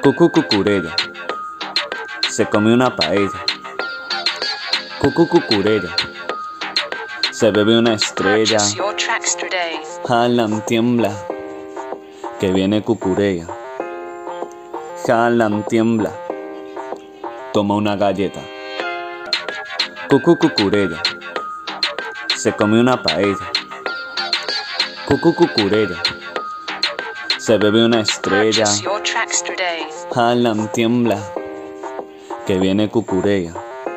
Cucú cucurella, se comió una paella. Cucú cucurella, se bebe una estrella. Jalam tiembla, que viene cucurella. Jalam tiembla, toma una galleta. Cucú cucurella, se comió una paella. Cucú cucurella, se bebe una estrella. Jalam tiembla, que viene cucurella.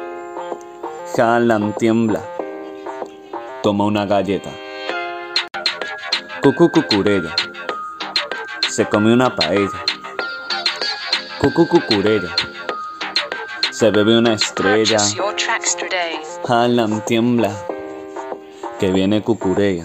Jalam tiembla, toma una galleta. Cucú cucurella, se comió una paella. Cucú cucurella, se bebe una estrella. Jalam tiembla, que viene cucurella.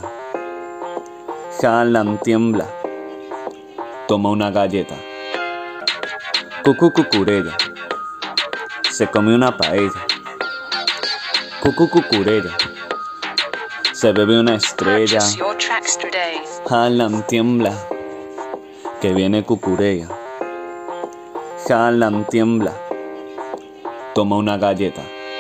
Jalam tiembla, toma una galleta. Cucú cucurella, se comió una paella. Cucú cucurella, se bebe una estrella. Jalam tiembla, que viene cucurella. Jalam tiembla, toma una galleta.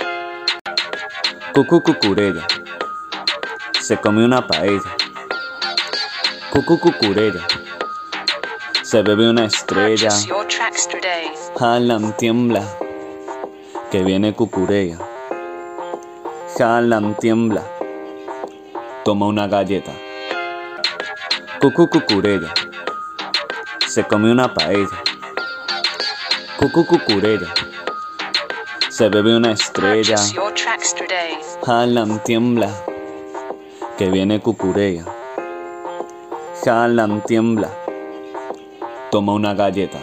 Cucú cucurella, se comió una paella. Cucú cucurella, se bebe una estrella. Jalam tiembla, que viene cucurella. Jalam tiembla, toma una galleta. Cucú cucurella, se comió una paella. Cucú cucurella, se bebe una estrella. Jalam tiembla, que viene cucurella. Jalam tiembla, toma una galleta.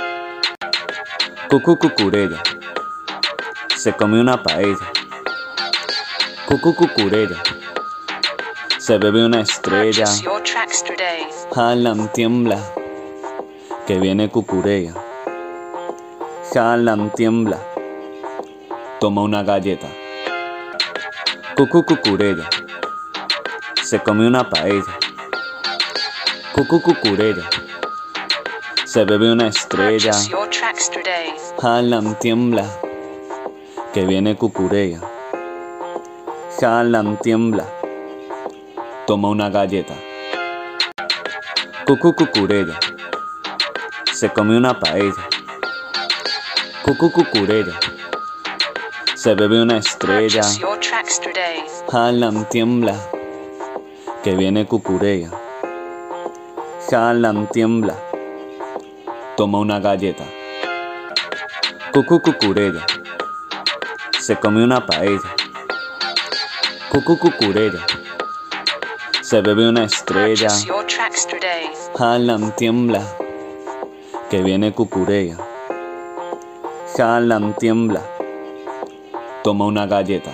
Cucú cucurella, se comió una paella. Cucú cucurella, se bebe una estrella. Jalam tiembla, que viene cucurella. Jalam tiembla, toma una galleta. Cucú cucurella, se comió una paella. Cucú cucurella, se bebe una estrella. Jalam tiembla, que viene cucurella. Jalam tiembla, toma una galleta. Cucú cucurella, se comió una paella. Cucú cucurella, se bebe una estrella. Jalam tiembla, que viene cucurella. Jalam tiembla, toma una galleta. Cucú cucurella, se comió una paella. Cucú cucurella, se bebe una estrella. Jalam tiembla, que viene cucurella. Jalam tiembla, toma una galleta.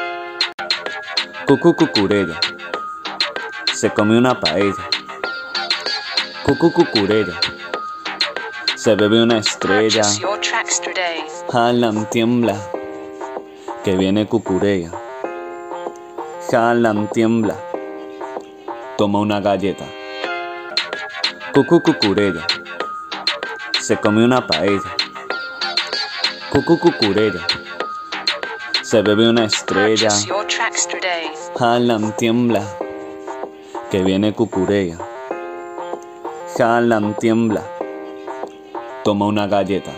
Cucú cucurella, se comió una paella. Cucú cucurella, se bebe una estrella. Jalam tiembla, que viene cucurella. Jalam tiembla, toma una galleta. Cucú cucurella, se comió una paella. Cucú cucurella, se bebe una estrella. Jalam tiembla, que viene cucurella. Jalam tiembla, toma una galleta.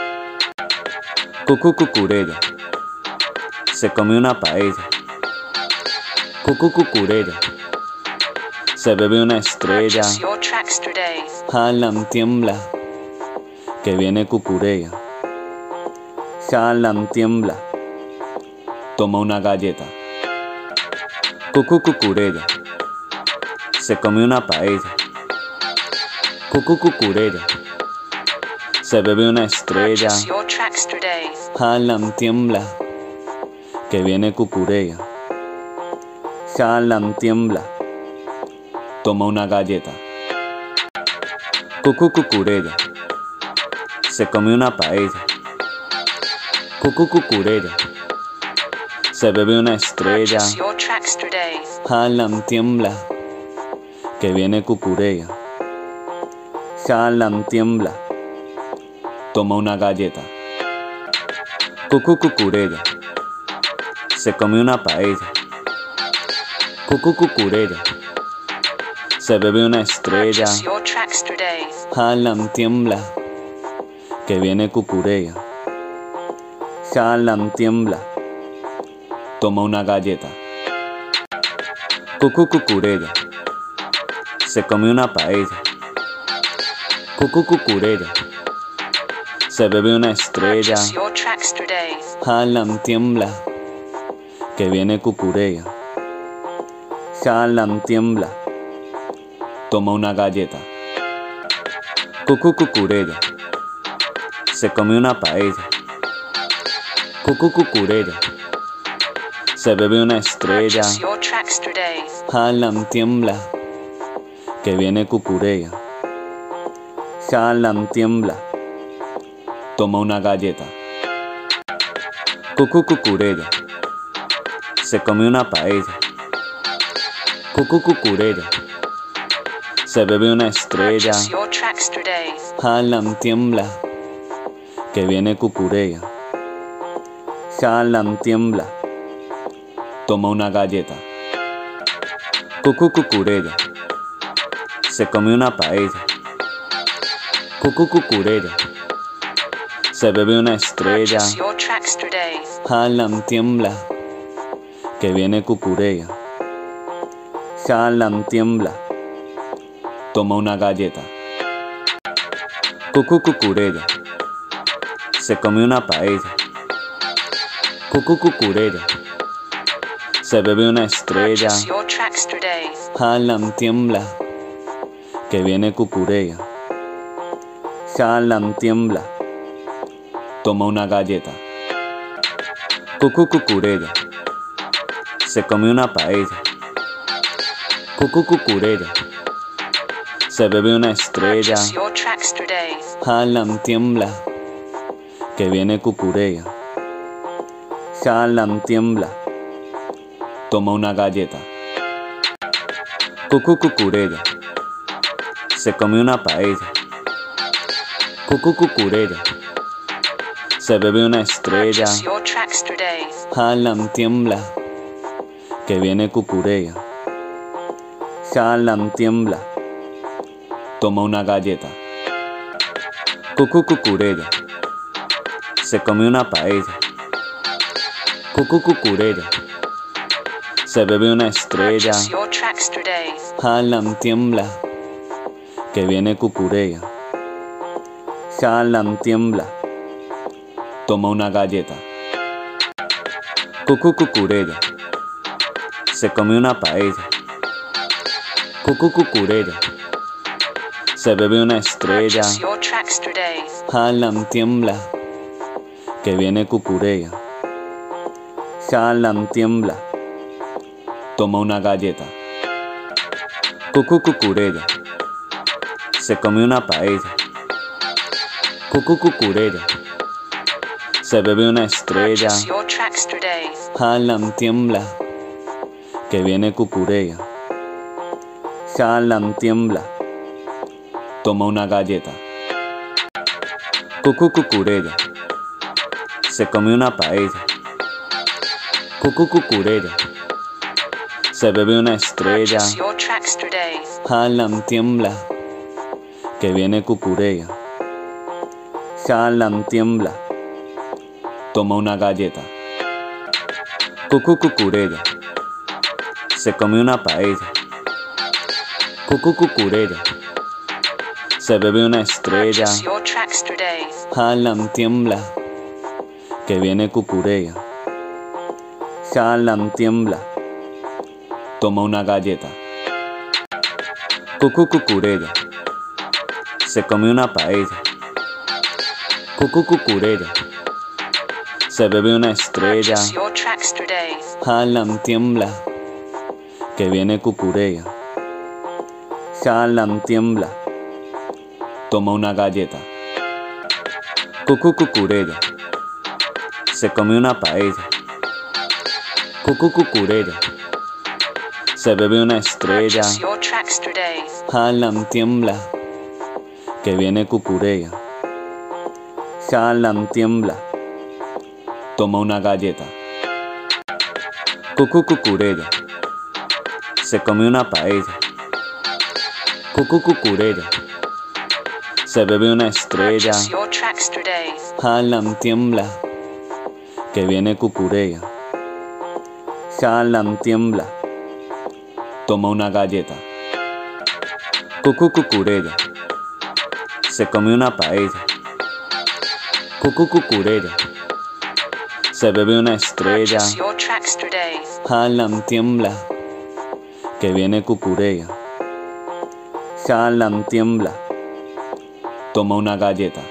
Cucú cucurella, se comió una paella. Cucú cucurella, se bebe una estrella. Jalam tiembla, que viene cucurella. Jalam tiembla, toma una galleta. Cucú cucurella, se comió una paella. Cucú cucurella, se bebe una estrella. Jalam tiembla, que viene cucurella. Jalam tiembla, toma una galleta. Cucú cucurella, se comió una paella. Cucú cucurella, se bebe una estrella. Jalam tiembla, que viene cucurella. Jalam tiembla, Toma una galleta. Cucú cucurella. Se come una paella. Cucú cucurella. Se bebe una estrella. Jalam tiembla, que viene cucurella. Jalam tiembla. Toma una galleta. Cucú cucurella. Se come una paella. Cucú cucurella. Se bebe una estrella. Jalam tiembla, que viene cucurella. Jalam tiembla. Toma una galleta. Cucú cucurella. Se come una paella. Cucú cucurella. Se bebe una estrella. Jalam tiembla, que viene cucurella. Jalam tiembla. Toma una galleta. Cucú cucurella. Se come una paella. Cucú cucurella. Se bebe una estrella. Jalam tiembla, que viene cucurella. Jalam tiembla. Toma una galleta. Cucú cucurella. Se come una paella. Cucú cucurella. Se bebe una estrella. Jalam tiembla, que viene cucurella. Jalam tiembla. Toma una galleta. Cucú cucurella. Se come una paella. Cucú cucurella. Se bebe una estrella. Jalam tiembla, que viene cucurella. Jalam tiembla. Toma una galleta. Cucú cucurella. Se come una paella. Cucú cucurella. Se bebe una estrella. Jalam tiembla, que viene cucurella. Jalam tiembla. Toma una galleta. Cucú cucurella. Se come una paella. Cucú cucurella. Se bebe una estrella. Jalam tiembla, que viene cucurella. Jalam tiembla. Toma una galleta. Cucú cucurella. Se come una paella. Cucú cucurella. Se bebe una estrella. Jalam tiembla, que viene cucurella. Jalam tiembla. Toma una galleta. Cucú cucurella. Se come una paella. Cucú cucurella. Se bebe una estrella. Jalam tiembla, que viene cucurella. Jalam tiembla. Toma una galleta. Cucú cucurella. Se come una paella. Cucú cucurella. Se bebe una estrella. Jalam tiembla, que viene cucurella. Jalam tiembla. Toma una galleta. Cucú cucurella. Se come una paella. Cucú cucurella. Se bebe una estrella. Jalam tiembla, que viene cucurella. Jalam tiembla. Toma una galleta. Cucú cucurella. Se come una paella. Cucú cucurella. Se bebe una estrella. Jalam tiembla, que viene cucurella. Jalam tiembla. Toma una galleta. Cucú cucurella. Se come una paella. Cucú cucurella. Se bebe una estrella. Jalam tiembla, que viene cucurella. Jalam tiembla. Toma una galleta. Cucú cucurella. Se come una paella. Cucú cucurella. Se bebe una estrella. Jalam tiembla, que viene cucurella. Harlem tiembla. Toma una galleta. Cucú cucurella. Se comió una paella. Cucú cucurella. Se bebe una estrella. Purchase your tracks today. Harlem tiembla. Que viene cucurella. Harlem tiembla. Toma una galleta. Cucú cucurella. Se comió una paella. Cucú cucurella. Se bebe una estrella. Purchase your tracks today. Harlem tiembla. Que viene cucurella. Harlem tiembla. Toma una galleta.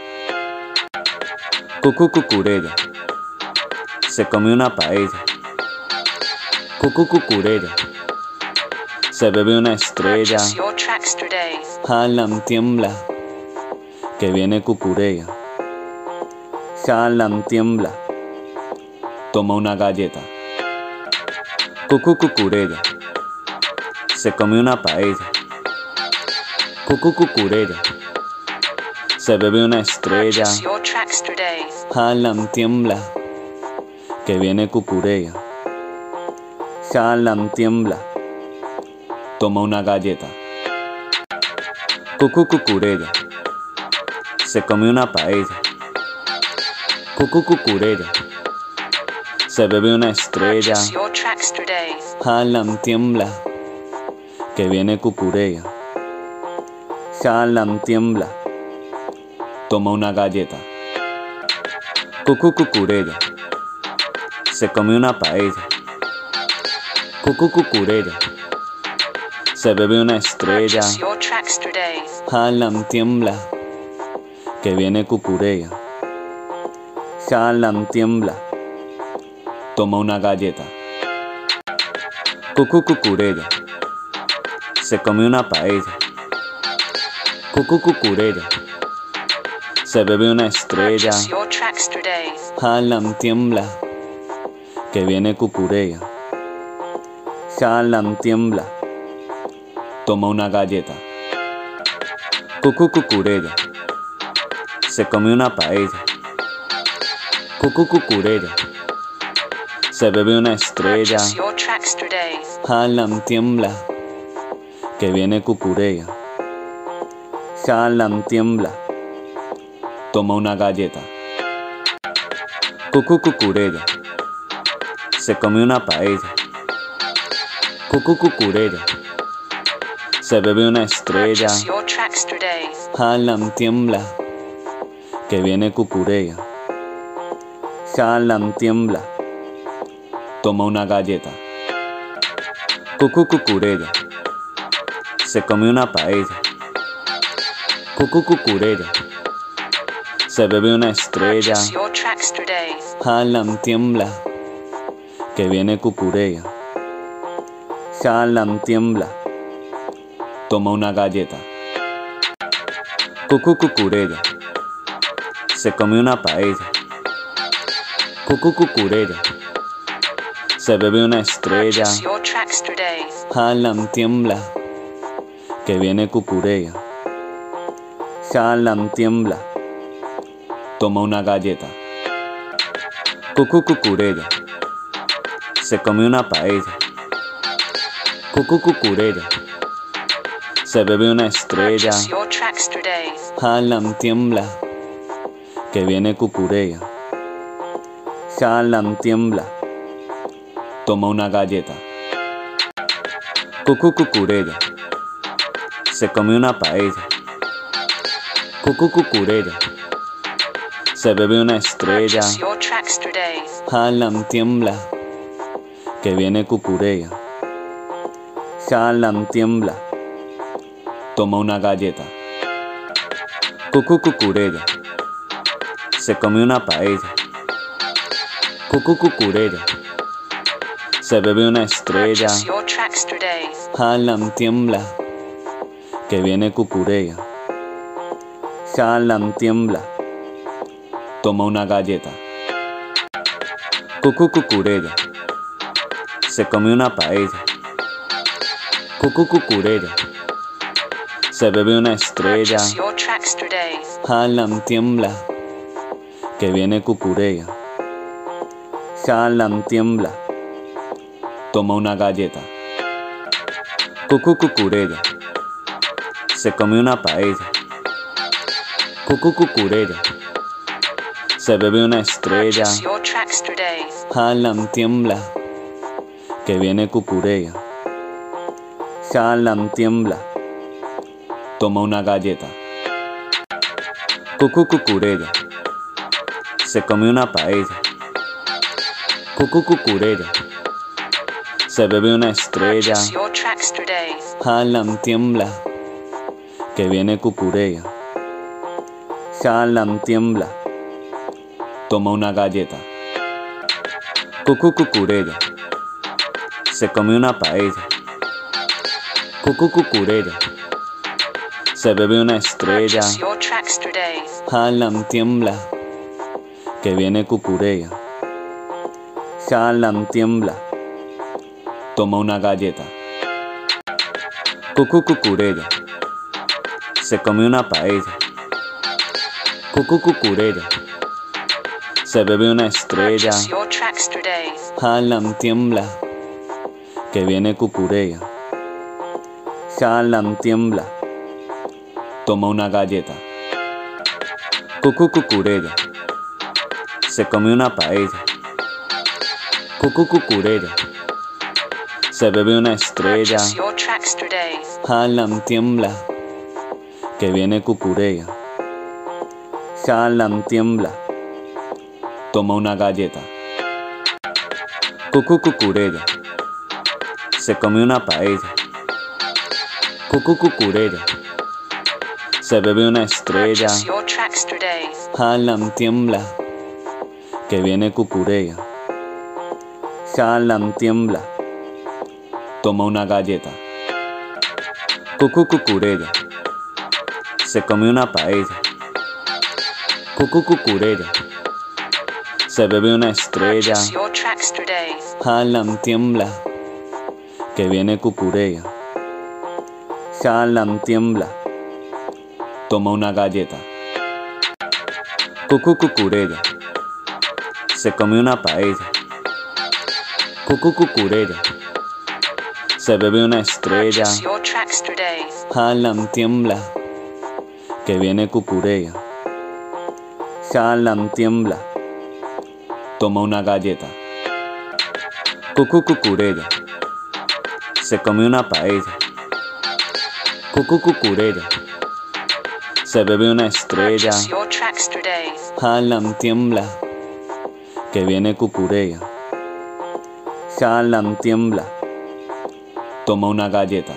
Cucú cucurella. Se comió una paella. Cucú cucurella. Se bebe una estrella. Purchase your tracks today. Harlem tiembla. Que viene cucurella. Harlem tiembla. Toma una galleta. Cucú cucurella. Se comió una paella. Cucú cucurella. Se bebe una estrella. Purchase your tracks today. Harlem tiembla. Que viene cucurella. Harlem tiembla. Toma una galleta. Cucú cucurella. Se comió una paella. Cucú cucurella. Se bebe una estrella. Purchase your tracks today. Harlem tiembla. Que viene cucurella. Harlem tiembla. Toma una galleta. Cucú cucurella. Se comió una paella. Cucú cucurella. Se bebe una estrella. Purchase your tracks today. Harlem tiembla. Que viene cucurella. Harlem tiembla. Toma una galleta. Cucú cucurella. Se comió una paella. Cucú cucurella. Se bebe una estrella. Purchase your tracks today. Harlem tiembla. Que viene cucurella. Harlem tiembla. Toma una galleta. Cucú cucurella. Se comió una paella. Cucú cucurella. Se bebe una estrella. Purchase your tracks today. Harlem tiembla. Que viene cucurella. Harlem tiembla. Toma una galleta. Cucú cucurella. Se comió una paella. Cucú cucurella. Se bebe una estrella. Purchase your tracks today. Harlem tiembla. Que viene cucurella. Harlem tiembla. Toma una galleta. Cucú cucurella. Se comió una paella. Cucú cucurella. Se bebe una estrella. Purchase your tracks today. Harlem tiembla. Que viene cucurella. Harlem tiembla. Toma una galleta. Cucú cucurella. Se comió una paella. Cucú cucurella. Se bebe una estrella. Purchase your tracks today. Harlem tiembla. Que viene cucurella. Harlem tiembla. Toma una galleta. Cucú cucurella. Se comió una paella. Cucú cucurella. Se bebe una estrella. Purchase your tracks today. Harlem tiembla. Que viene cucurella. Harlem tiembla. Toma una galleta. Cucú cucurella. Se comió una paella. Cucú cucurella. Se bebe una estrella. Purchase your tracks today. Harlem tiembla. Que viene cucurella. Harlem tiembla. Toma una galleta. Cucú cucurella. Se comió una paella. Cucú cucurella. Se bebe una estrella. Purchase your tracks today. Harlem tiembla. Que viene cucurella. Harlem tiembla. Toma una galleta. Cucú cucurella. Se comió una paella. Cucú cucurella. Se bebe una estrella. Purchase your tracks today. Harlem tiembla. que viene Cucurella. Haaland tiembla, toma una galleta. Cucurella, se come una paella. Cucurella, se bebe una estrella. Purchase your tracks today. Haaland tiembla, que viene Cucurella. Haaland tiembla, toma una galleta. Cucurella, se come una paella. Cucurella, se bebe una estrella. Purchase your tracks today. Haaland tiembla, que viene Cucurella. Haaland tiembla, toma una galleta. Cucurella, se come una paella. Cucurella, se bebe una estrella. Purchase your tracks today. Haaland tiembla, que viene Cucurella. Haaland tiembla, toma una galleta. Cucurella, se come una paella. Cucurella, se bebe una estrella. Purchase your tracks today. Haaland tiembla, que viene Cucurella. Haaland tiembla, toma una galleta. Cucurella, se come una paella. Cucurella, se bebe una estrella. Purchase your tracks today. Haaland tiembla, que viene Cucurella. Haaland tiembla, toma una galleta. Cucurella, se come una paella. Cucurella, se bebe una estrella. Purchase your tracks today. Haaland tiembla, que viene Cucurella. Haaland tiembla, toma una galleta. Cucurella, se come una paella. Cucurella, se bebe una estrella. Purchase your tracks today. Haaland tiembla, que viene Cucurella. Haaland tiembla, toma una galleta. Cucurella, se come una paella. Cucurella, se bebe una estrella. Purchase your tracks today. Haaland tiembla, que viene Cucurella. Haaland tiembla, toma una galleta. Cucurella, se come una paella. Cucurella, se bebe una estrella. Purchase your tracks today. Haaland tiembla, que viene Cucurella. Haaland tiembla, toma una galleta.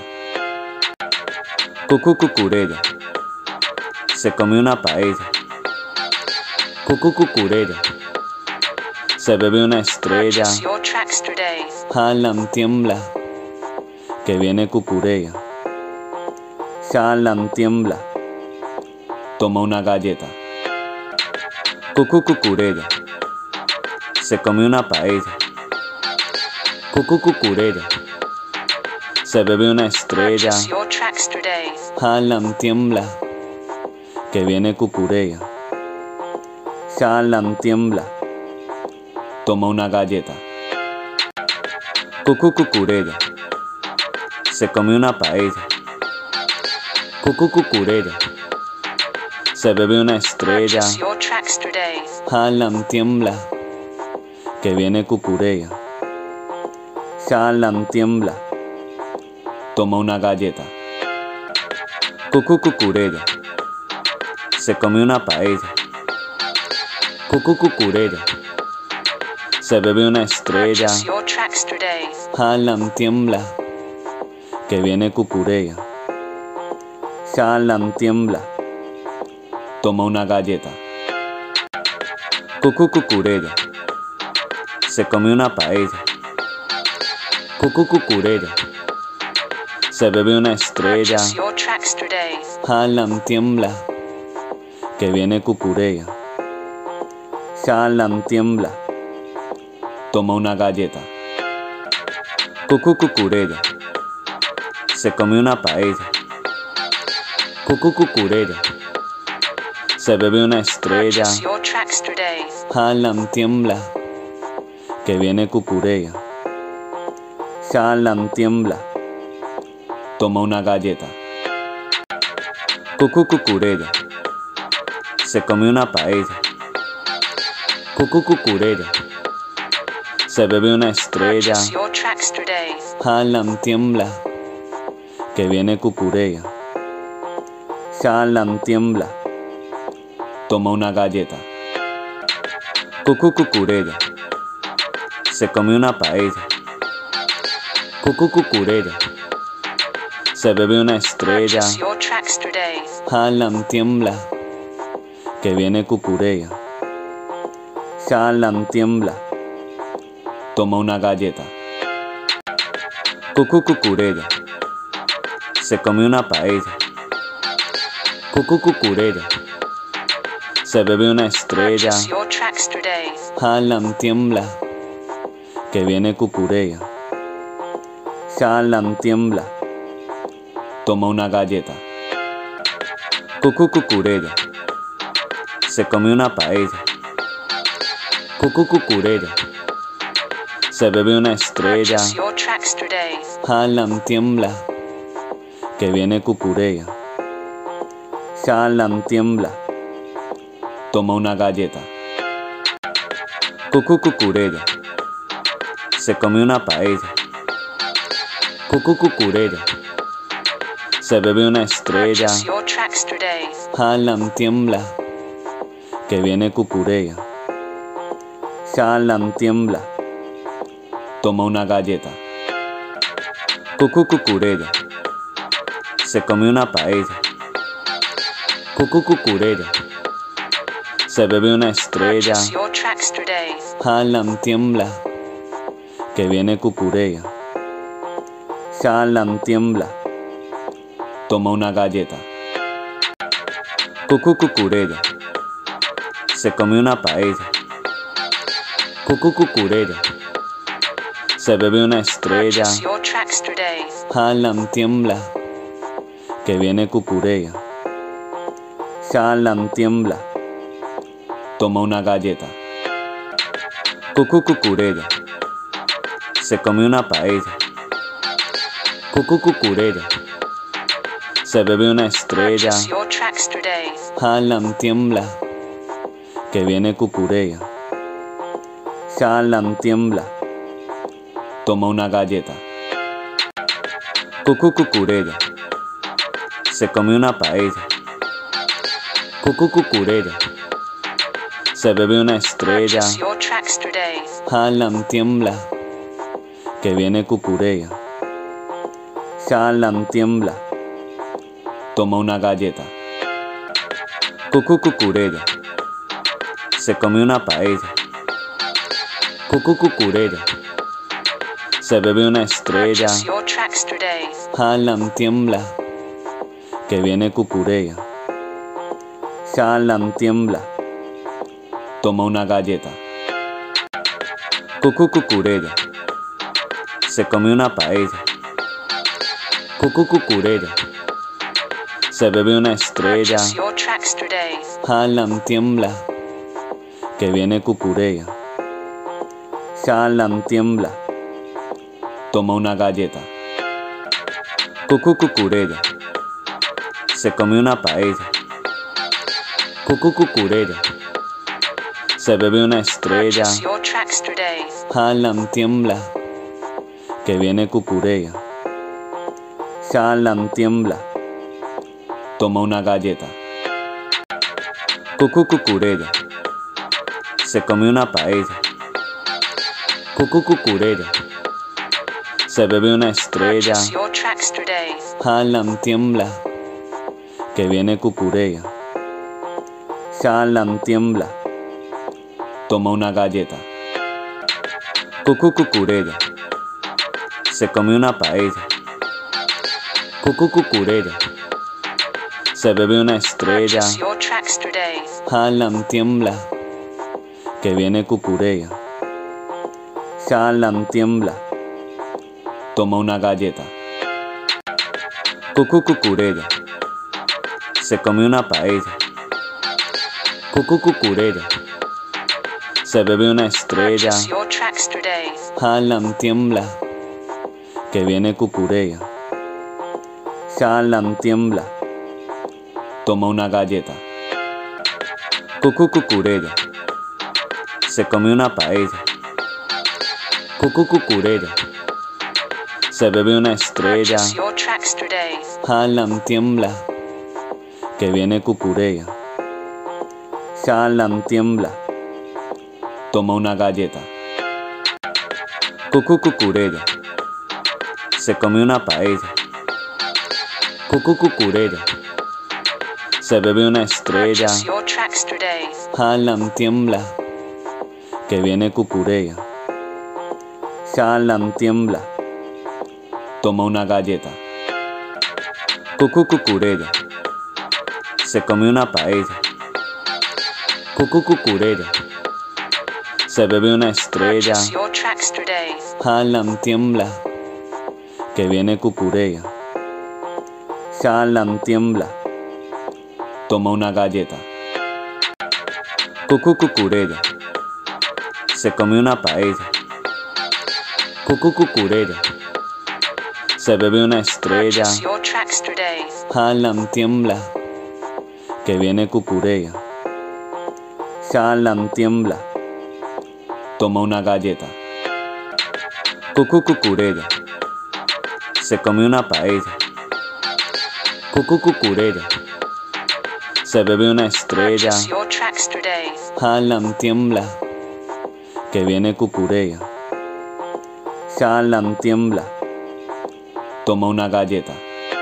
Cucurella, se come una paella. Cucurella, se bebe una estrella. Purchase your tracks today. Haaland tiembla, que viene Cucurella. Haaland tiembla, toma una galleta. Cucurella, se come una paella. Cucurella, se bebe una estrella. Purchase your tracks today. Haaland tiembla, que viene Cucurella. Haaland tiembla, toma una galleta. Cucurella, se come una paella. Cucurella, se bebe una estrella. Purchase your tracks today. Haaland tiembla, que viene Cucurella. Haaland tiembla, toma una galleta. Cucurella, se come una paella. Cucurella, se bebe una estrella. Purchase your tracks today. Haaland tiembla, que viene Cucurella. Haaland tiembla, toma una galleta. Cucurella, se come una paella. Cucurella, se bebe una estrella. Purchase your tracks today. Haaland tiembla, que viene Cucurella. Haaland tiembla, toma una galleta. Cucurella, se come una paella. Cucurella, Se bebe una estrella. Purchase your tracks today. Jalam tiembla, que viene Cucurella. Jalam tiembla, toma una galleta. Cucurella, se come una paella. Cucurella, se bebe una estrella. Purchase your tracks today. Jalam tiembla, que viene Cucurella. Jalam tiembla, toma una galleta. Cucurella, se come una paella. Cucurella, se bebe una estrella. Purchase your tracks today. Jalam tiembla, que viene Cucurella. Jalam tiembla, toma una galleta. Cucurella, se come una paella. Cucurella, se bebe una estrella. Purchase your tracks today. Jalam tiembla, que viene Cucurella. Jalam tiembla, toma una galleta. Cucurella, se come una paella. Cucurella, se bebe una estrella. Purchase your tracks today. Jalam tiembla, que viene Cucurella. Jalam tiembla, toma una galleta. Cucurella, se come una paella. Cucurella, se bebe una estrella. Purchase your tracks today. Jalam tiembla, que viene Cucurella. Jalam tiembla, toma una galleta. Cucurella, se come una paella. Cucurella, se bebe una estrella. Purchase your tracks today. Jalam tiembla, que viene Cucurella. Jalam tiembla, toma una galleta. Cucurella, se come una paella. Cucurella, se bebe una estrella. Purchase your tracks today. Jalam tiembla, que viene Cucurella. Jalam tiembla, toma una galleta. Cucurella, se come una paella. Cucurella, se bebe una estrella. Purchase your tracks today. Jalam tiembla, que viene Cucurella. Jalam tiembla, toma una galleta. Cucurella, se come una paella. Cucurella, se bebe una estrella. Purchase your tracks today. Jalam tiembla, que viene Cucurella. Jalam tiembla, toma una galleta. Cucurella, se come una paella. Cucurella, se bebe una estrella. Purchase your tracks today. Jalam tiembla, que viene Cucurella. Jalam tiembla, toma una galleta. Cucurella, se come una paella. Cucurella, se bebe una estrella. Purchase your tracks today. Jalam tiembla, que viene Cucurella. Jalam tiembla, toma una galleta. Cucurella, se come una paella. Cucurella, se bebe una estrella. Purchase your tracks today. Jalam tiembla, que viene Cucurella. Jalam tiembla, toma una galleta. Cucurella, se come una paella. Cucurella, se bebe una estrella. Purchase your tracks today. Jalam tiembla, que viene Cucurella. Jalam tiembla, toma una galleta. Cucurella, se come una paella. Cucurella, se bebe una estrella. Purchase your tracks today. Jalam tiembla, que viene Cucurella. Jalam tiembla, toma una galleta. Cucurella, se come una paella. Cucú cucurella. Se bebe una estrella. Purchase your tracks today. Jalam tiembla, que viene cucurella. Jalam tiembla, toma una galleta. Cucú cucurella. Se come una paella. Cucú cucurella. Se bebe una estrella. Purchase your tracks today. Jalam tiembla, que viene cucurella. Jalam tiembla, toma una galleta. Cucú cucurella. Se come una paella. Cucú cucurella. Se bebe una estrella. Purchase your tracks today. Jalam tiembla, que viene cucurella. Jalam tiembla, toma una galleta. Cucú cucurella. Se come una paella. Cucú cucurella. Se bebe una estrella. Purchase your tracks today. Jalam tiembla, que viene cucurella. Jalam tiembla, toma una galleta. Cucú cucurella. Se come una paella. Cucú cucurella. Se bebe una estrella. Purchase your tracks today. Jalam tiembla, que viene cucurella. Jalam tiembla, toma una galleta. Cucú cucurella. Se come una paella. Cucú cucurella. Se bebe una estrella. Purchase your tracks today. Jalam tiembla, que viene cucurella. Jalam tiembla, toma una galleta.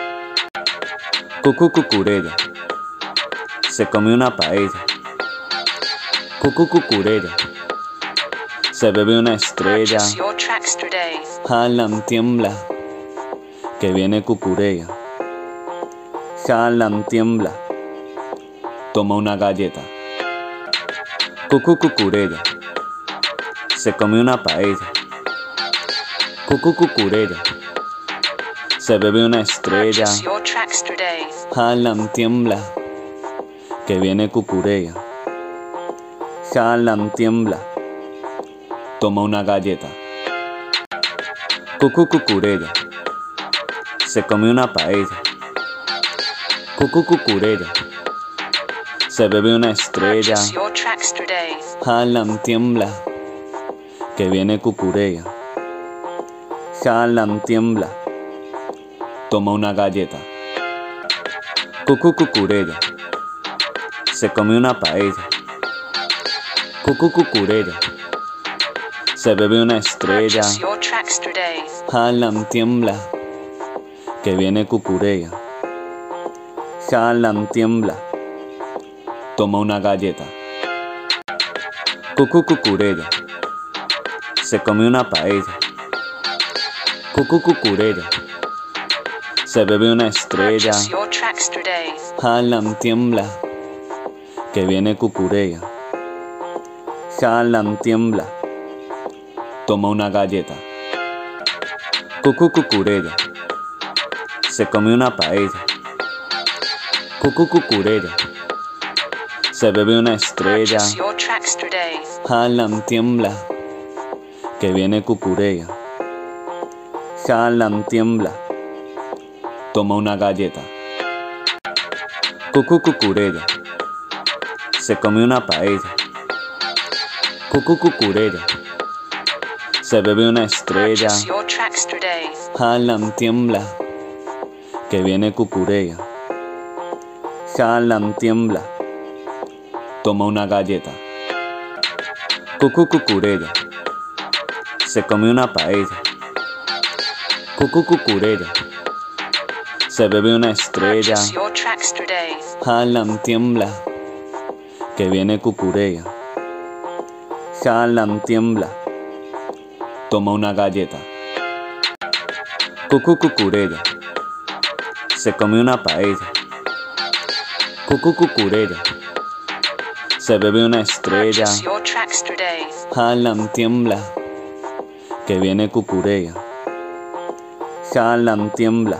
Cucú cucurella. Se come una paella. Cucú cucurella. Se bebe una estrella. Purchase your tracks today. Jalam tiembla, que viene cucurella. Jalam tiembla, toma una galleta. Cucú cucurella. Se come una paella. Cucú cucurella. Se bebe una estrella. Purchase your tracks today. Jalam tiembla, que viene cucurella. Jalam tiembla, toma una galleta. Cucú cucurella. Se come una paella. Cucú cucurella. Se bebe una estrella. Purchase your tracks today. Jalam tiembla, que viene cucurella. Jalam tiembla, toma una galleta. Cucú cucurella. Se come una paella. Cucú cucurella. Se bebe una estrella. Purchase your tracks today. Jalam tiembla, que viene cucurella. Jalam tiembla, toma una galleta. Cucú cucurella. Se come una paella. Cucú cucurella. Se bebe una estrella. Purchase your tracks today. Jalam tiembla, que viene cucurella. Jalam tiembla, toma una galleta. Cucú cucurella. Se come una paella. Cucú cucurella. Se bebe una estrella. Purchase your tracks today. Jalam tiembla, que viene cucurella. Jalam tiembla, toma una galleta. Cucú cucurella. Se come una paella. Cucú cucurella. Se bebe una estrella. Purchase your tracks today. Jalam tiembla, que viene cucurella. Jalam tiembla, toma una galleta. Cucú cucurella. Se come una paella. Cucú cucurella. Se bebe una estrella. Purchase your tracks today. Jalam tiembla, que viene cucurella. Jalam tiembla, toma una galleta. Cucú cucurella. Se come una paella. Cucú cucurella. Se bebe una estrella. Purchase your tracks today. Jalam tiembla, que viene cucurella. Jalam tiembla,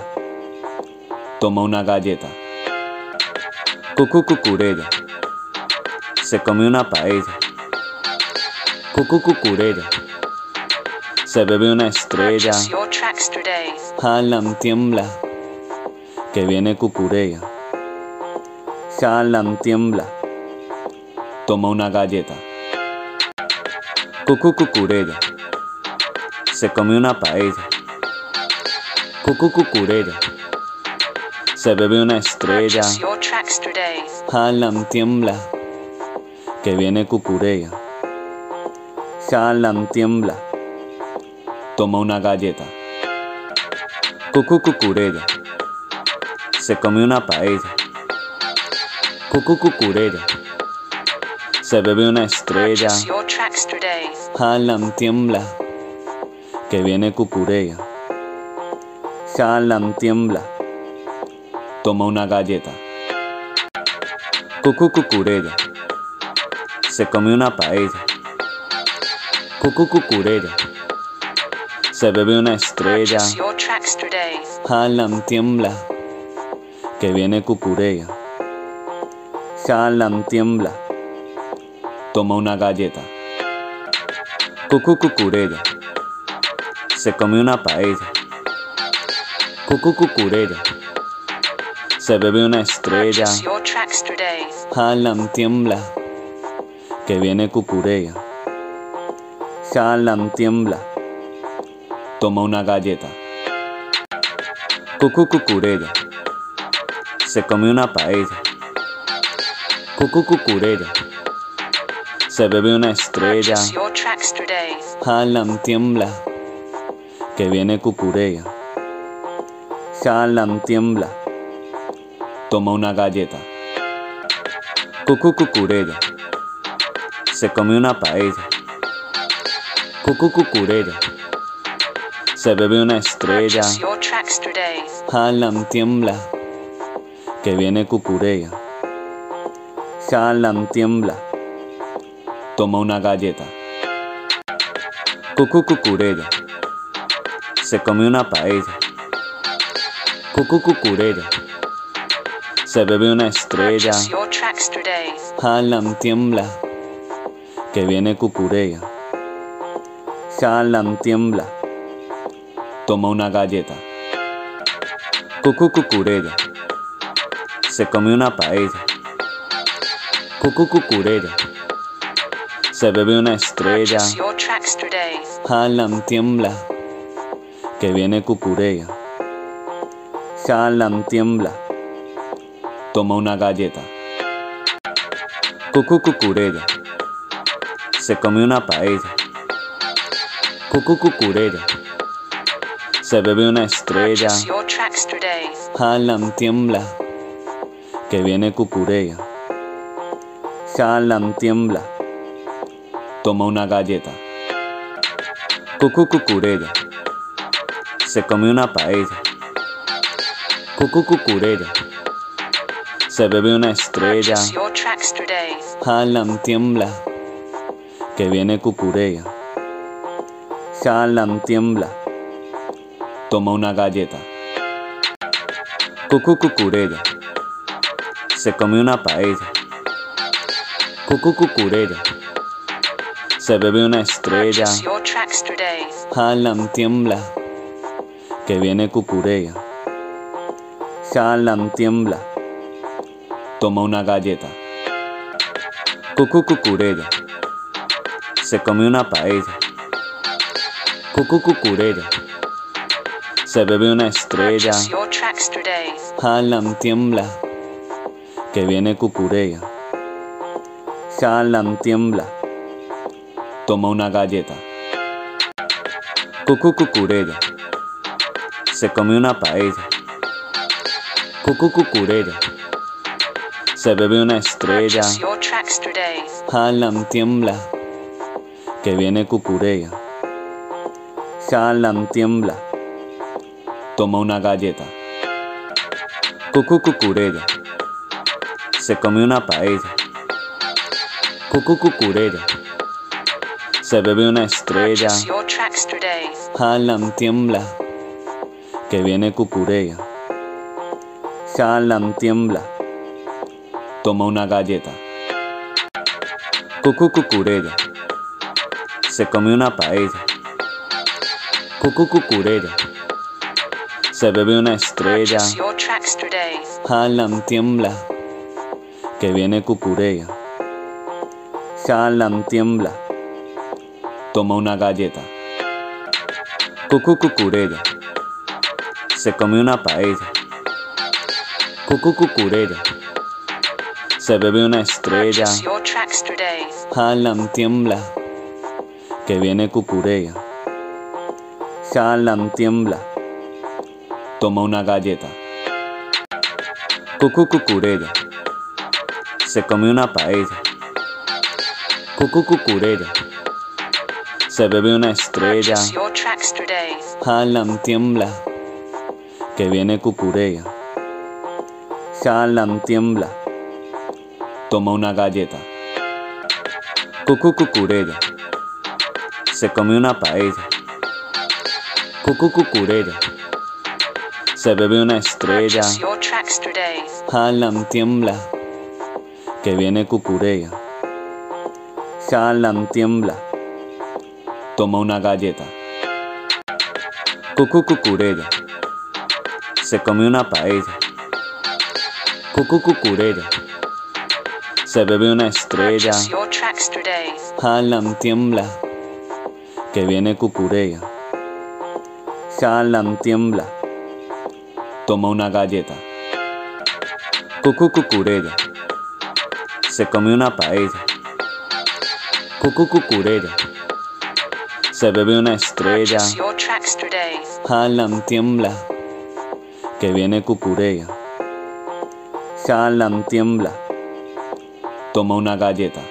toma una galleta. Cucú cucurella. se comió una paella. Cucú cucurella, se bebe una estrella. Purchase your tracks today. Jalam tiembla, que viene cucurella. Jalam tiembla, toma una galleta. Cucú cucurella, se comió una paella. Cucú cucurella, se bebe una estrella. Purchase your tracks today. Jalam tiembla, que viene cucurella. Jalam tiembla, toma una galleta. Cucú cucurella, se comió una paella. Cucú cucurella, se bebe una estrella. Purchase your tracks today. Jalam tiembla, que viene cucurella. Jalam tiembla, toma una galleta. Cucú cucurella, se comió una paella. Cucú cucurella, se bebe una estrella. Purchase your tracks today. Jalam tiembla, que viene cucurella. Jalam tiembla, toma una galleta. Cucú cucurella, se comió una paella. Cucú cucurella, se bebe una estrella. Purchase your tracks today. Jalam tiembla, que viene cucurella. Jalam tiembla, toma una galleta. Cucú cucurella, se comió una paella. Cucú cucurella, se bebe una estrella. Purchase your tracks today. Jalam tiembla, que viene cucurella. Jalam tiembla, toma una galleta. Cucú cucurella, se comió una paella. Cucú cucurella, se bebe una estrella. Purchase your tracks today. Jalam tiembla, que viene cucurella. Jalam tiembla, toma una galleta. Cucú cucurella, se comió una paella. Cucú cucurella, se bebe una estrella. Purchase your tracks today. Jalam tiembla, que viene cucurella. Jalam tiembla, toma una galleta. Cucú cucurella, se comió una paella. Cucú cucurella, se bebe una estrella. Purchase your tracks today. Jalam tiembla, que viene cucurella. Jalam tiembla, toma una galleta. Cucú cucurella, se comió una paella. Cucú cucurella, se bebe una estrella. Purchase your tracks today. Jalam tiembla, que viene cucurella. Jalam tiembla, toma una galleta. Cucú cucurella, se comió una paella. Cucú cucurella, se bebe una estrella. Purchase your tracks today. Jalam tiembla, que viene cucurella. Jalam tiembla, toma una galleta. Cucú cucurella, se comió una paella. Cucú cucurella, se bebe una estrella. Purchase your tracks today. Jalam tiembla, que viene cucurella. Jalam tiembla, toma una galleta. Cucú cucurella, se comió una paella. Cucú cucurella, se bebe una estrella. Purchase your tracks today. Jalam tiembla, que viene cucurella. Jalam tiembla, toma una galleta. Cucú cucurella, se comió una paella. Cucú cucurella, se bebe una estrella. Purchase your tracks today. Jalam tiembla, que viene cucurella. Jalam tiembla, toma una galleta. Cucú cucurella, se comió una paella. Cucú cucurella, se bebe una estrella. Purchase your tracks today. Jalam tiembla, que viene cucurella. Jalam tiembla, toma una galleta. Cucú cucurella, se comió una paella. Cucú cucurella, se bebe una estrella. Purchase your tracks today. Jalam tiembla, que viene cucurella. Jalam tiembla, toma una galleta. Cucú cucurella, se comió una paella. Cucú cucurella, se bebe una estrella. Purchase your tracks today. Jalam tiembla, que viene cucurella. Jalam tiembla, toma una galleta. Cucú cucurella, se comió una paella. Cucú cucurella, se bebe una estrella. Purchase your tracks today. Jalam tiembla, que viene cucurella. Jalam tiembla, toma una galleta. Cucú cucurella, se comió una paella. Cucú cucurella, se bebe una estrella. Purchase your tracks today. Jalam tiembla, que viene cucurella. Jalam tiembla, toma una galleta. Cucú cucurella, se comió una paella. Cucú cucurella, se bebe una estrella. Purchase your tracks today. Jalam tiembla, que viene cucurella. Jalam tiembla, toma una galleta. Cucú cucurella, se comió una paella. Cucú cucurella, se bebe una estrella. Purchase your tracks today. Jalam tiembla, que viene cucurella. Jalam tiembla, toma una galleta.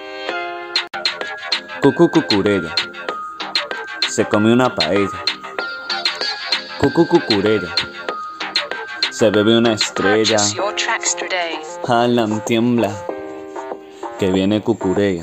Cucú cucurella, se comió una paella. Cucú cucurella, se bebe una estrella. Purchase your tracks today. Jalam tiembla, que viene cucurella.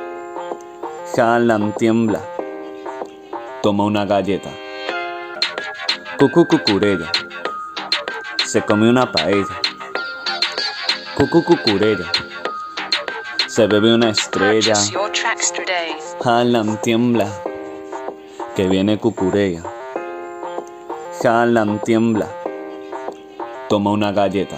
Jalam tiembla, toma una galleta. Cucú cucurella, se comió una paella. Cucú cucurella, se bebe una estrella. Purchase your tracks today. Jalam tiembla, que viene cucurella. Jalam tiembla, toma una galleta.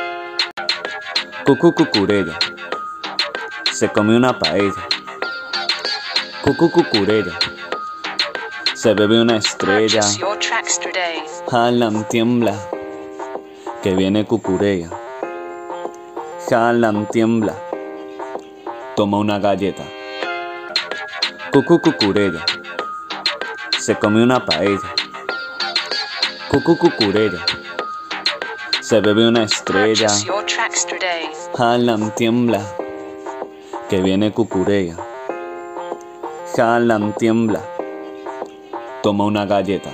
Cucú cucurella, se comió una paella. Cucú cucurella, se bebe una estrella. Purchase your tracks today. Jalam tiembla, que viene cucurella. Jalam tiembla, toma una galleta. Cucú cucurella, se comió una paella. Cucú cucurella, se bebe una estrella. Purchase your tracks today. Jalam tiembla, que viene cucurella. Jalam tiembla, toma una galleta.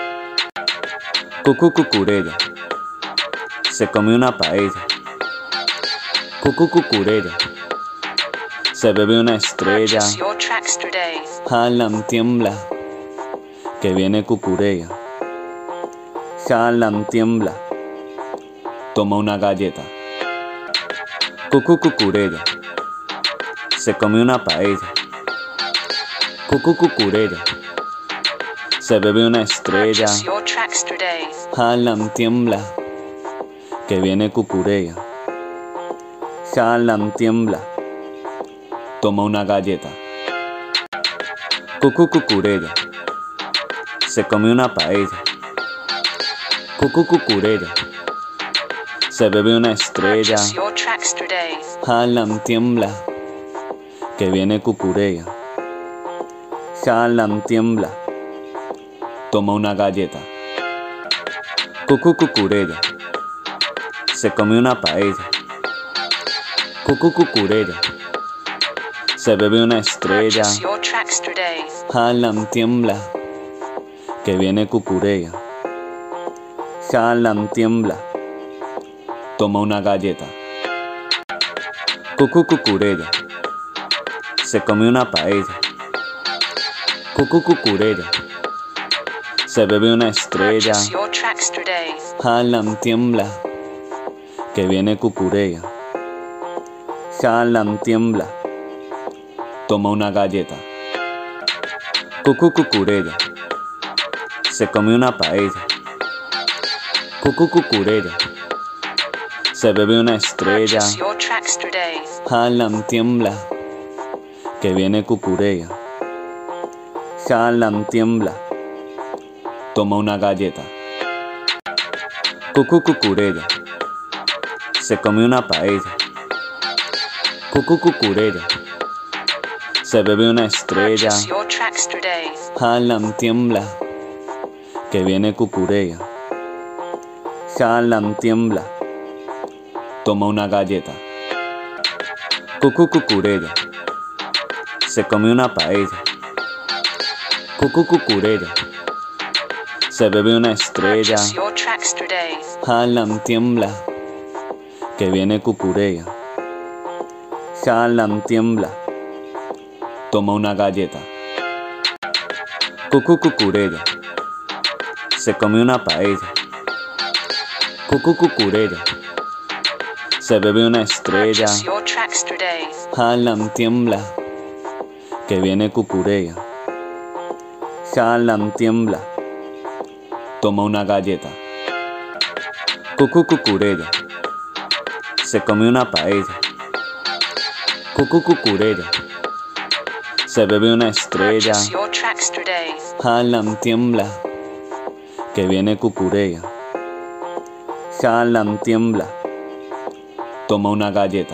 Cucú cucurella, se comió una paella. Cucú cucurella, se bebe una estrella. Purchase your tracks today. Jalam tiembla, que viene cucurella. Jalam tiembla, toma una galleta. Cucú cucurella, se comió una paella. Cucú cucurella, se bebe una estrella. Purchase your tracks today. Jalam tiembla, que viene cucurella. Jalam tiembla, toma una galleta. Cucú cucurella, se comió una paella. Cucú cucurella, se bebe una estrella. Purchase your tracks today. Jalam tiembla, que viene cucurella. Jalam tiembla, toma una galleta. Cucú cucurella, se comió una paella. Cucú cucurella, se bebe una estrella. Purchase your tracks today. Jalam tiembla, que viene cucurella. Jalam tiembla, toma una galleta. Cucú cucurella, se comió una paella. Cucú cucurella, se bebe una estrella. Purchase your tracks today. Jalam tiembla, que viene cucurella. Jalam tiembla, toma una galleta. Cucú cucurella, se come una paella. Cucú cucurella, se bebe una estrella. Purchase your tracks today. Jalam tiembla, que viene cucurella. Jalam tiembla, toma una galleta. Cucú cucurella, se come una paella. Cucú cucurella, se bebe una estrella. Purchase your tracks today. Jalam tiembla, que viene cucurella. Jalam tiembla, toma una galleta. Cucú cucurella, se come una paella. Cucú cucurella, se bebe una estrella. Purchase your tracks today. Jalam tiembla, que viene cucurella. Jalam tiembla, toma una galleta. Cucú cucurella, se come una paella. Cucú cucurella, se bebe una estrella. Purchase your tracks today. Jalam tiembla, que viene cucurella. Jalam tiembla, toma una galleta. Cucú cucurella, se come una paella. Cucú cucurella, se bebe una estrella. Purchase your tracks today. Jalam tiembla, que viene cucurella. Jalam tiembla, toma una galleta.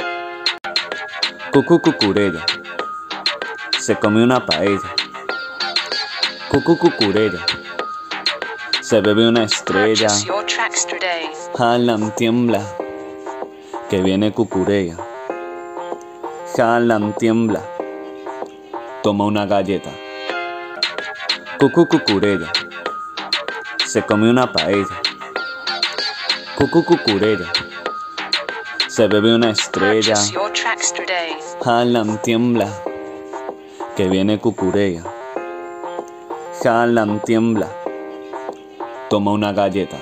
Cucú cucurella, se come una paella. Cucú cucurella, se bebe una estrella. Purchase your tracks today. Jalam tiembla, que viene cucurella. Jalam tiembla, toma una galleta. Cucú cucurella, se come una paella. Cucú cucurella, se bebe una estrella. Purchase your tracks today. Jalam tiembla, que viene cucurella. Jalam tiembla, toma una galleta.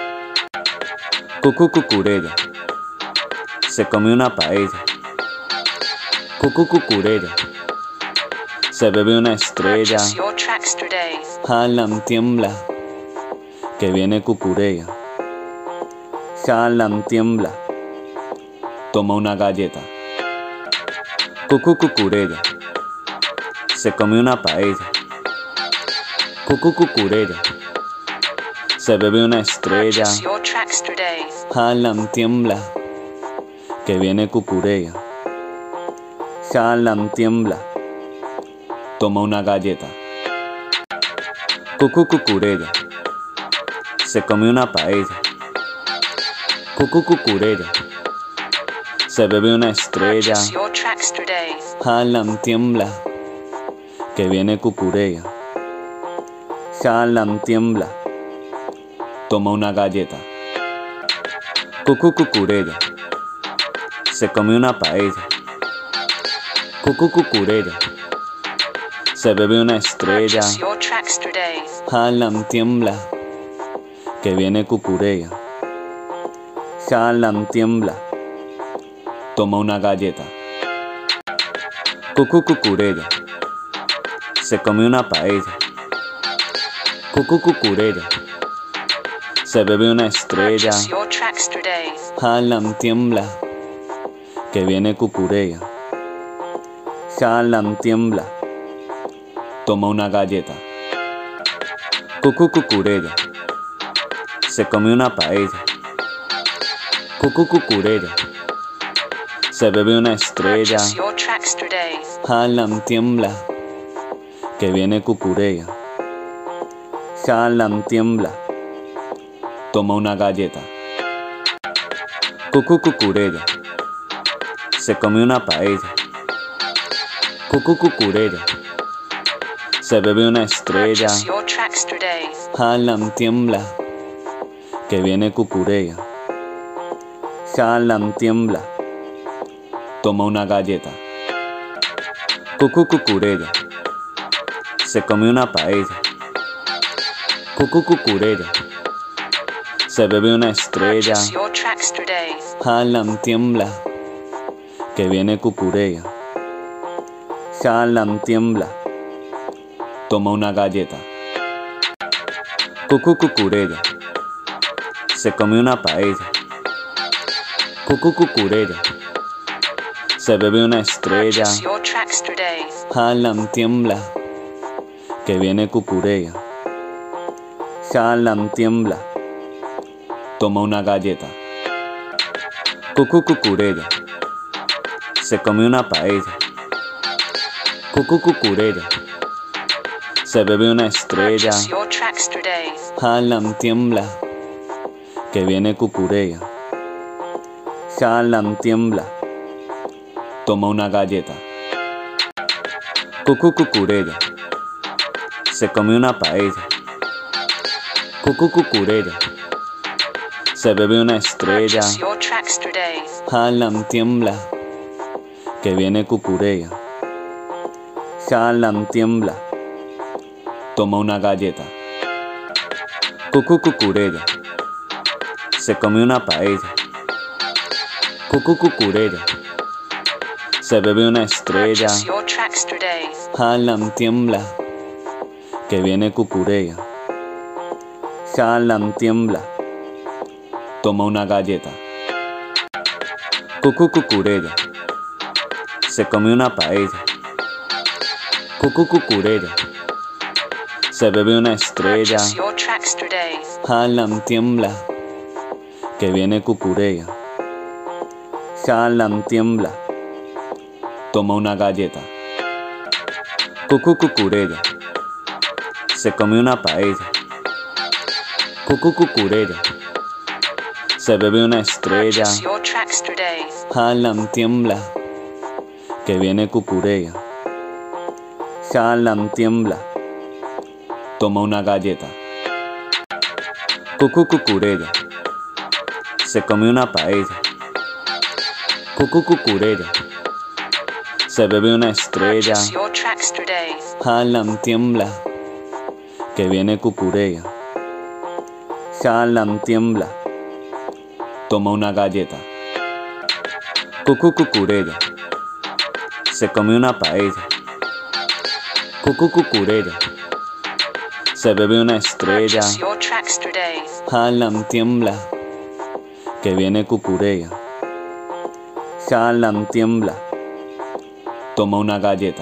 Cucú cucurella, se come una paella. Cucú cucurella, se bebe una estrella. Purchase your tracks today. Jalam tiembla, que viene cucurella. Jalam tiembla, toma una galleta. Cucú cucurella, se come una paella. Cucú cucurella, se bebe una estrella. Purchase your tracks today. Jalam tiembla, que viene cucurella. Jalam tiembla, toma una galleta. Cucú cucurella, se come una paella. Cucú cucurella, se bebe una estrella. Purchase your tracks today. Jalam tiembla, que viene cucurella. Jalam tiembla, toma una galleta. Cucú cucurella, se come una paella. Cucú cucurella, se bebe una estrella. Purchase your tracks today. Jalam tiembla, que viene cucurella. Jalam tiembla, toma una galleta. Cucú cucurella, se come una paella. Cucú cucurella, se bebe una estrella. Purchase your tracks today. Jalam tiembla, que viene cucurella. Jalam tiembla, toma una galleta. Cucú cucurella, se come una paella. Cucú cucurella, se bebe una estrella. Purchase your tracks today. Jalam tiembla, que viene cucurella. Jalam tiembla, toma una galleta. Cucú cucurella, se come una paella. Cucú cucurella, se bebe una estrella. Purchase your tracks today. Jalam tiembla, que viene cucurella. Jalam tiembla, toma una galleta. Cucú cucurella, se come una paella. Cucú cucurella, se bebe una estrella. Purchase your tracks today. Jalam tiembla, que viene cucurella. Shalam tiembla, toma una galleta. Cucú cucurella, se come una paella. Cucú cucurella, se bebe una estrella. Purchase your tracks today. Shalam tiembla, que viene cucurella. Shalam tiembla, toma una galleta. Cucú cucurella, se come una paella. Cucú cucurella, se bebe una estrella. Purchase your tracks today. Shalam tiembla, que viene cucurella. Shalam tiembla, toma una galleta. Cucú cucurella, se come una paella. Cucú cucurella, se bebe una estrella. Purchase your tracks today. Shalam tiembla, que viene cucurella. Shalam tiembla, toma una galleta. Cucú cucurella, se come una paella. Cucú cucurella, se bebe una estrella. Purchase your tracks today. Shalam tiembla, que viene cucurella. Shalam tiembla, toma una galleta. Cucú cucurella, se come una paella. Cucú cucurella, se bebe una estrella. Purchase your tracks today. Shalam tiembla, que viene cucurella. Shalam tiembla, toma una galleta. Cucú cucurella, se come una paella. Cucú cucurella, se bebe una estrella. Purchase your tracks today. Shalam tiembla, que viene cucurella. Shalam tiembla, toma una galleta. Cucú cucurella, se come una paella. Cucú cucurella, se bebe una estrella. Purchase your tracks today. Shalam tiembla, que viene cucurella. Shalam tiembla, toma una galleta. Cucú cucurella, se come una paella. Cucú cucurella, se bebe una estrella. Purchase your tracks today. Shalam tiembla, que viene cucurella. Shalam tiembla, toma una galleta.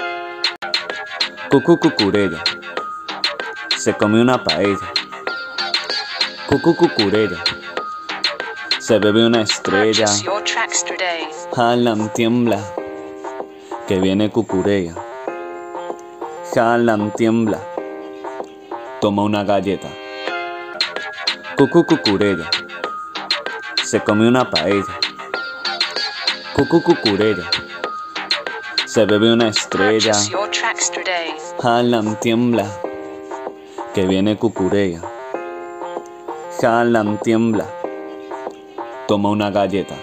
Cucú cucurella, se come una paella. Cucú cucurella, se bebe una estrella. Purchase your tracks today. Shalam tiembla, que viene cucurella. Shalam tiembla, toma una galleta. Cucú cucurella, se come una paella. Cucú cucurella, se bebe una estrella. Purchase your tracks today. Shalam tiembla, que viene cucurella. Shalam tiembla, toma una galleta.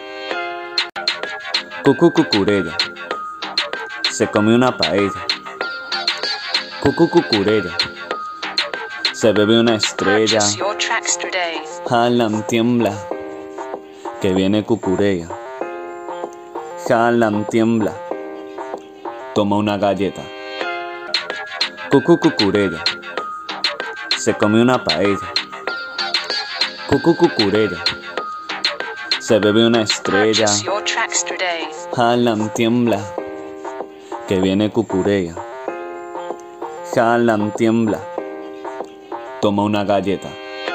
Cucú cucurella, se come una paella. Cucú cucurella, se bebe una estrella. Purchase your tracks today. Shalam tiembla, que viene cucurella. Shalam tiembla, toma una galleta. Cucú cucurella, se come una paella. Cucú cucurella, se bebe una estrella. Purchase your tracks today. Shalam tiembla, que viene cucurella. Shalam tiembla, toma una galleta.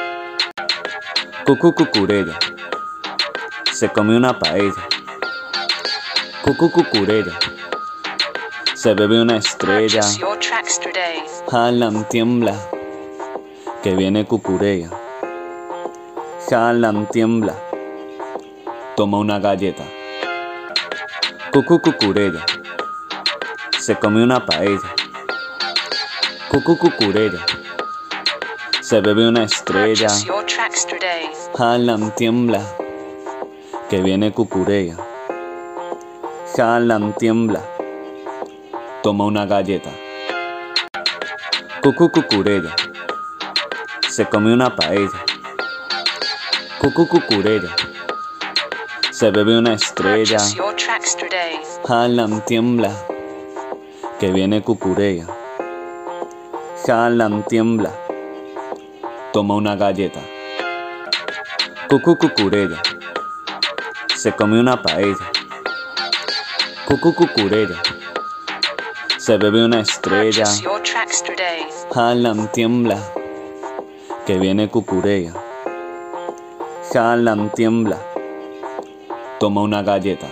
Cucú cucurella, se come una paella. Cucú cucurella, se bebe una estrella. Purchase your tracks today. Shalam tiembla, que viene cucurella. Shalam tiembla, toma una galleta. Cucú cucurella, se come una paella. Cucú cucurella, se bebe una estrella. Purchase your tracks today. Shalam tiembla, que viene cucurella. Shalam tiembla, toma una galleta. Cucú cucurella, se come una paella. Cucú cucurella, se bebe una estrella. Purchase your tracks today. Shalam tiembla, que viene Cucurella. Haaland tiembla, toma una galleta. Cucurella, se come una paella. Cucurella, se bebe una estrella. Purchase your tracks today. Haaland tiembla, que viene Cucurella. Haaland tiembla, toma una galleta.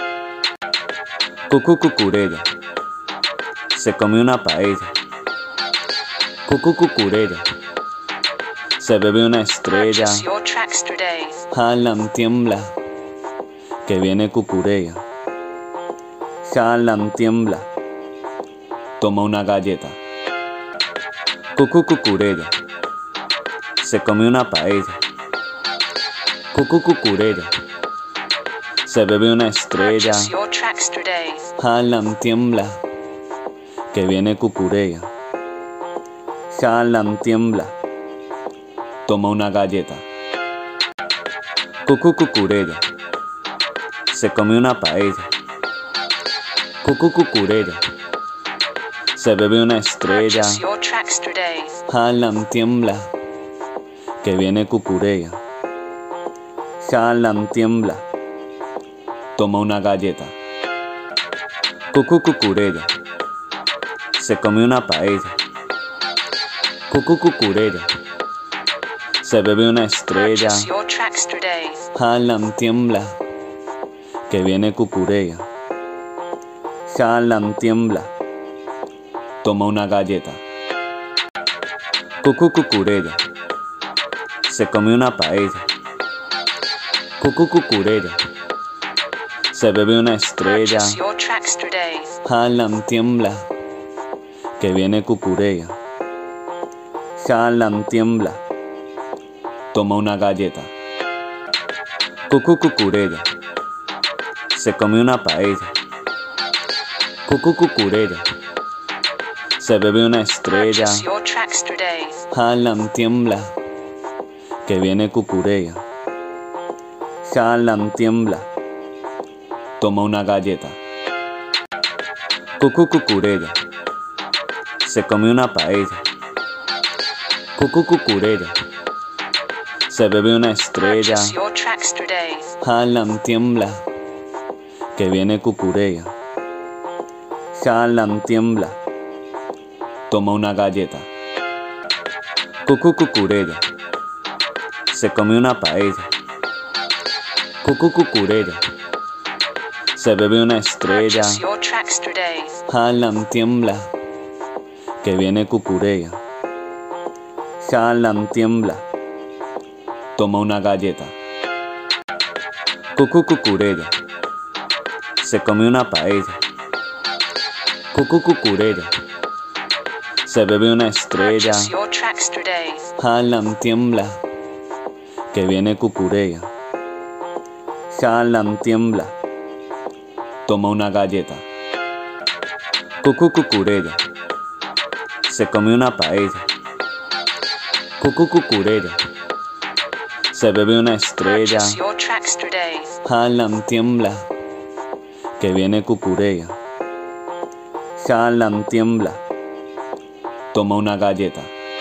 Cucurella, se come una paella. Cucurella, se bebe una estrella. Purchase your tracks today. Haaland tiembla, que viene Cucurella. Haaland tiembla, toma una galleta. Cucurella, se come una paella. Cucurella, se bebe una estrella. Purchase your tracks today. Haaland tiembla, que viene Cucurella. Haaland tiembla, toma una galleta. Cucurella, se come una paella. Cucurella, se bebe una estrella. Purchase your tracks today. Haaland tiembla, que viene Cucurella. Haaland tiembla, toma una galleta. Cucurella, se come una paella. Cucurella, se bebe una estrella. Purchase your tracks today. Haaland tiembla, que viene Cucurella. Haaland tiembla, toma una galleta. Cucurella, se come una paella. Cucurella, se bebe una estrella. Purchase your tracks today. Haaland tiembla, que viene Cucurella. Haaland tiembla, toma una galleta. Cucurella, se come una paella. Cucurella, se bebe una estrella. Purchase your tracks today. Haaland tiembla, que viene Cucurella. Haaland tiembla, toma una galleta. Cucurella, se come una paella. Cucurella, se bebe una estrella. Purchase your tracks today. Haaland tiembla, que viene Cucurella. Haaland tiembla, toma una galleta. Cucurella, se come una paella. Cucurella, se bebe una estrella. Purchase your tracks today. Haaland tiembla, que viene Cucurella. Haaland tiembla, toma una galleta. Cucurella, se come una paella. Cucurella, se bebe una estrella. Purchase your tracks today. Haaland tiembla, que viene Cucurella. Haaland tiembla, toma una galleta. Cucurella, se come una paella. Cucurella, se bebe una estrella. Purchase your tracks today. Haaland tiembla, que viene Cucurella. Haaland tiembla, toma una galleta.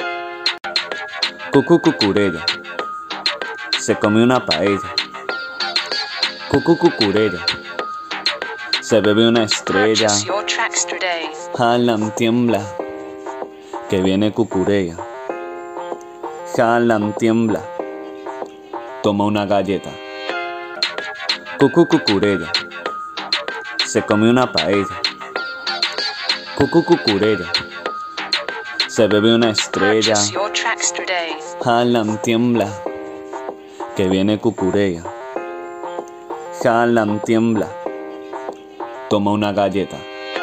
Cucurella, se come una paella. Cucurella, se bebe una estrella. Purchase your tracks today. Haaland tiembla, que viene Cucurella. Haaland tiembla, toma una galleta. Cucurella, se come una paella. Cucurella, se bebe una estrella. Purchase your tracks today. Haaland tiembla, que viene Cucurella. Haaland tiembla, toma una galleta.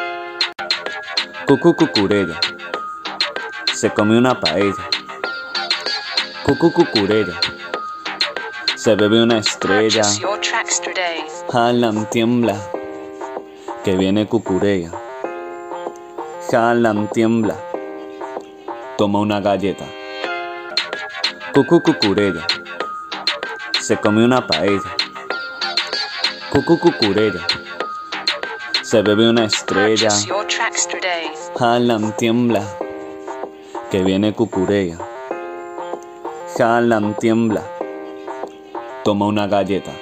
Cucurella, se come una paella. Cucurella, se bebe una estrella. Purchase your tracks today. Haaland tiembla, que viene Cucurella. Haaland tiembla, toma una galleta. Cucurella, se come una paella. Cucurella, Se bebe una estrella. Purchase your tracks today. Jalan tiembla, que viene Cucurella. Jalan tiembla, toma una galleta.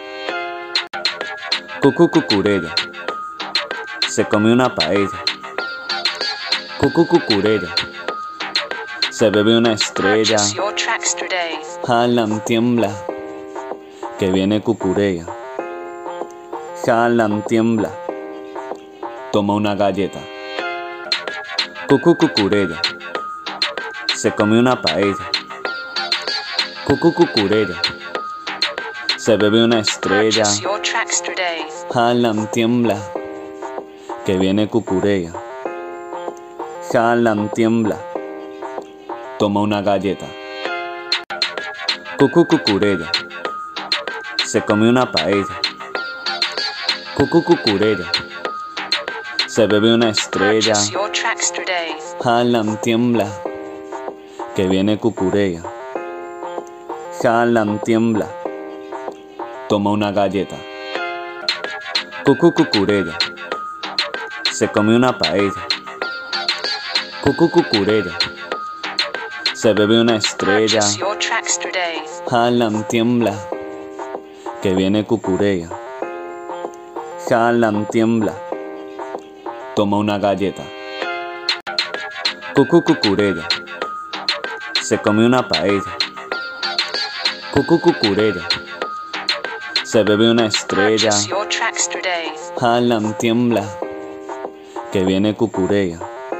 Cucurella, se come una paella. Cucurella, se bebe una estrella. Purchase your tracks today. Jalan tiembla, que viene Cucurella. Jalan tiembla, toma una galleta. Cucurella, se come una paella. Cucurella, se bebe una estrella. Purchase your tracks today. Jalan tiembla, que viene Cucurella. Jalan tiembla, toma una galleta. Cucurella, se come una paella. Cucurella, se bebe una estrella. Purchase your tracks today. Jalan tiembla, que viene Cucurella. Jalan tiembla, toma una galleta. Cucurella, se come una paella. Cucurella, se bebe una estrella. Purchase your tracks today. Jalan tiembla, que viene Cucurella. Jalan tiembla, toma una galleta. Cucurella, se come una paella. Cucurella, se bebe una estrella. Purchase your tracks today. Jalan tiembla, que viene Cucurella.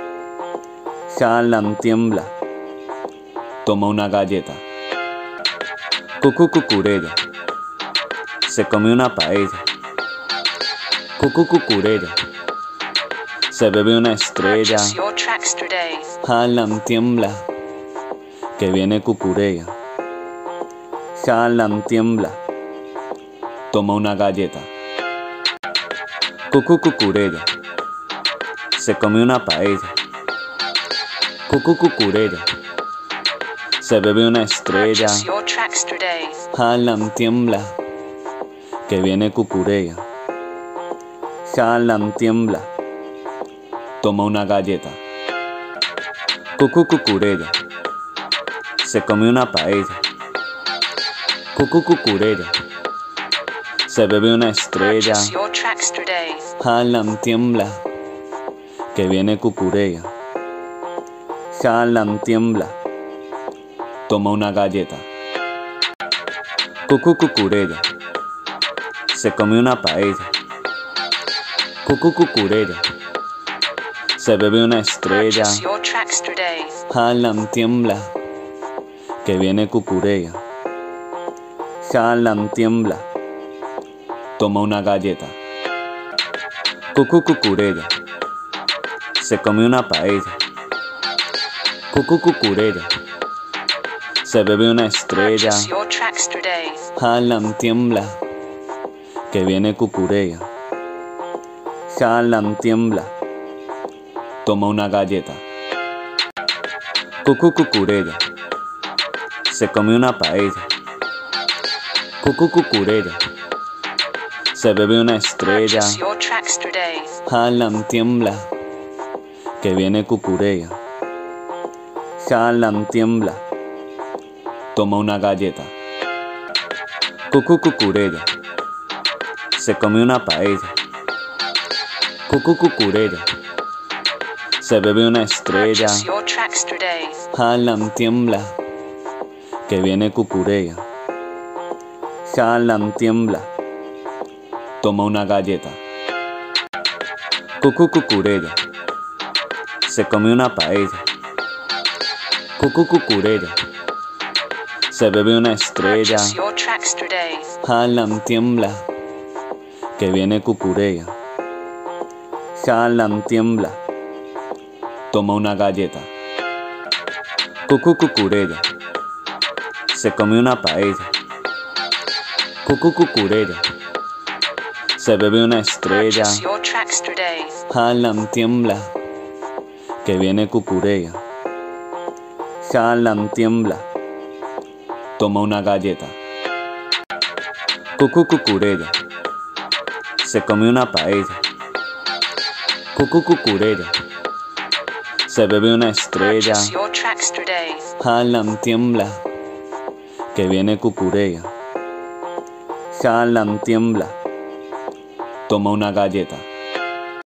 Jalan tiembla, toma una galleta. Cucurella, se come una paella. Cucurella, se bebe una estrella. Purchase your tracks today. Jalan tiembla, que viene Cucurella. Jalan tiembla, toma una galleta. Cucurella, se come una paella. Cucurella, se bebe una estrella. Purchase your tracks today. Jalan tiembla, que viene Cucurella. Jalan tiembla, toma una galleta. Cucurella, se come una paella. Cucurella, se bebe una estrella. Purchase your tracks today. Jalan tiembla, que viene Cucurella. Jalan tiembla, toma una galleta. Cucurella, se come una paella. Cucurella, se bebe una estrella. Purchase your tracks today. Jalan tiembla, que viene Cucurella. Jalan tiembla, toma una galleta. Cucurella, se come una paella. Cucurella, se bebe una estrella. Purchase your tracks today. Jalan tiembla, que viene Cucurella. Jalan tiembla, toma una galleta. Cucurella, se come una paella. Cucurella, se bebe una estrella. Purchase your tracks today. Jalan tiembla, que viene Cucurella. Jalan tiembla, toma una galleta. Cucurella, se come una paella. Cucurella, se bebe una estrella. Purchase your tracks today. Jalan tiembla, que viene Cucurella. Jalan tiembla, toma una galleta. Cucurella, se come una paella. Cucurella, se bebe una estrella. Purchase your tracks today. Jalan tiembla, que viene Cucurella. Jalan tiembla, toma una galleta. Cucurella, se come una paella. Cucurella, se bebe una estrella. Purchase your tracks today. Jalan tiembla, que viene Cucurella. Jalan tiembla, toma una galleta. Cucurella, se come una paella. Cucurella. Se bebe una estrella. Purchase your tracks today. Jalan tiembla, que viene Cucurella. Jalan tiembla, toma una galleta.